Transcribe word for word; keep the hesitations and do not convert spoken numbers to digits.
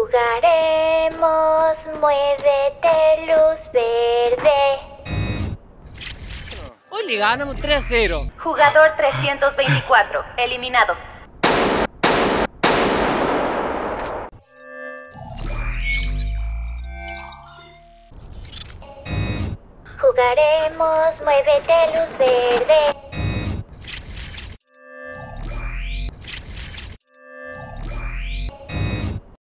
Jugaremos, muévete, luz verde. Hoy le ganamos tres a cero. Jugador trescientos veinticuatro, eliminado. Jugaremos, muévete, luz verde.